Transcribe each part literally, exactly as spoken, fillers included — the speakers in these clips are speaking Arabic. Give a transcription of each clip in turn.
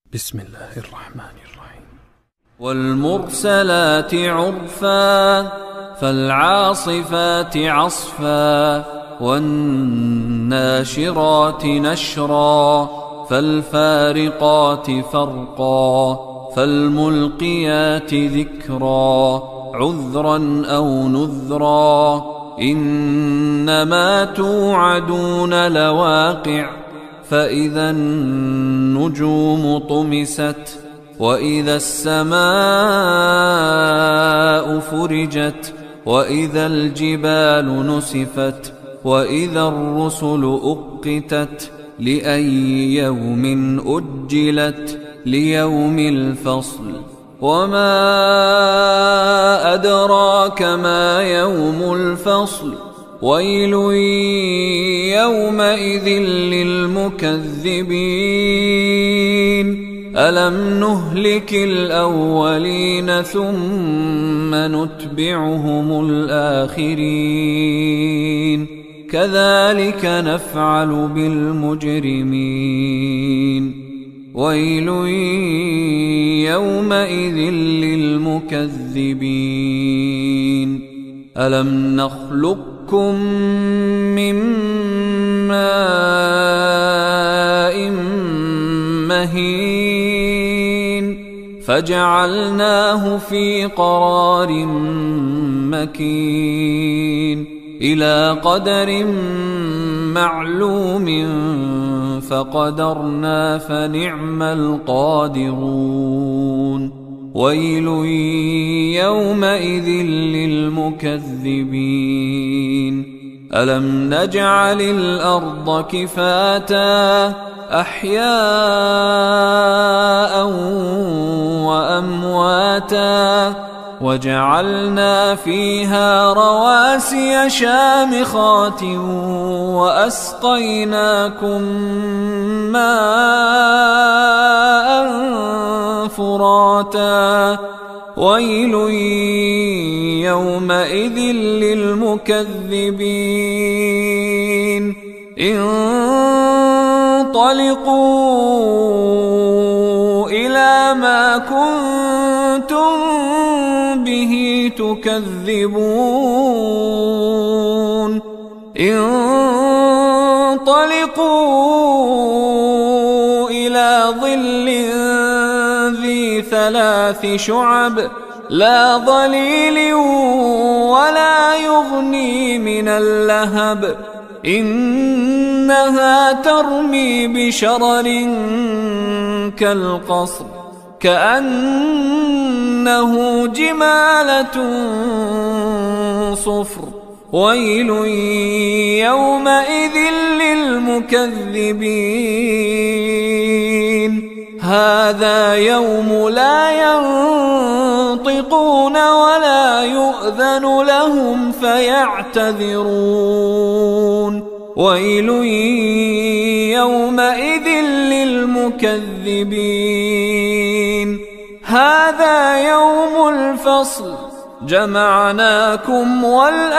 بسم الله الرحمن الرحيم. والمرسلات عرفا فالعاصفات عصفا والناشرات نشرا فالفارقات فرقا فالملقيات ذكرا عذرا أو نذرا إنما توعدون لواقع فإذا النجوم طمست وإذا السماء فرجت وإذا الجبال نسفت وإذا الرسل أقتت لأي يوم أجلت ليوم الفصل وما أدراك ما يوم الفصل ويل يومئذ للمكذبين ألم نهلك الأولين ثم نتبعهم الآخرين كذلك نفعل بالمجرمين ويل يومئذ للمكذبين ألم نخلقكم من ماء مهين فجعلناه في قرار مكين إلى قدر معلوم فقدرنا فنعم القادرون ويل يومئذ للمكذبين ألم نجعل الأرض كفاتا أحياء وأمواتا وجعلنا فيها رواسي شامخات وأسقيناكم ماء فراتا ويل يومئذ للمكذبين انطلقوا إلى ما كنتم به تكذبون انطلقوا إلى ظل ذي ثلاث شعب لا ظليل ولا يغني من اللهب إنها ترمي بشرر كالقصر كأنه جمالة صفر ويل يومئذ للمكذبين هذا يوم لا ينطقون ولا يؤذن لهم فيعتذرون ويل يومئذ للمكذبين هذا يوم الفصل جمعناكم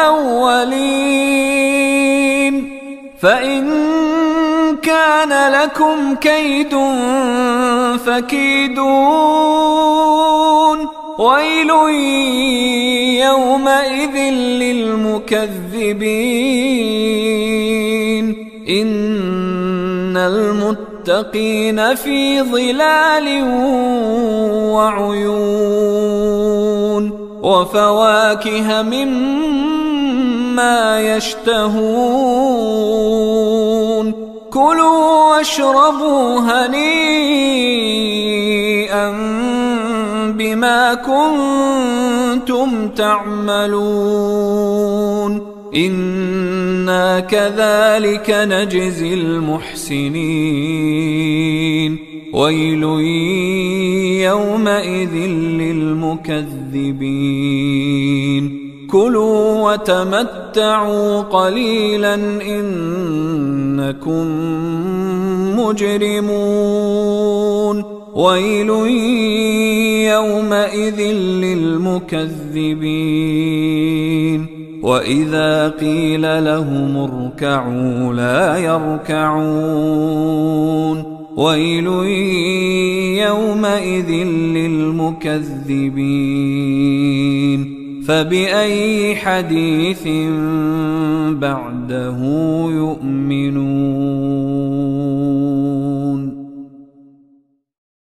والأولين فإن كان لكم كيد فكيدون ويل يومئذ للمكذبين إن المتقين في ظلال وعيون وفواكه مما يشتهون كلوا واشربوا هنيئا بما كنتم تعملون إنا كذلك نجزي المحسنين ويل يومئذ للمكذبين كلوا وتمتعوا قليلا إنكم مجرمون ويل يومئذ للمكذبين وإذا قيل لهم اركعوا لا يركعون ويل يومئذ للمكذبين فبأي حديث بعده يؤمنون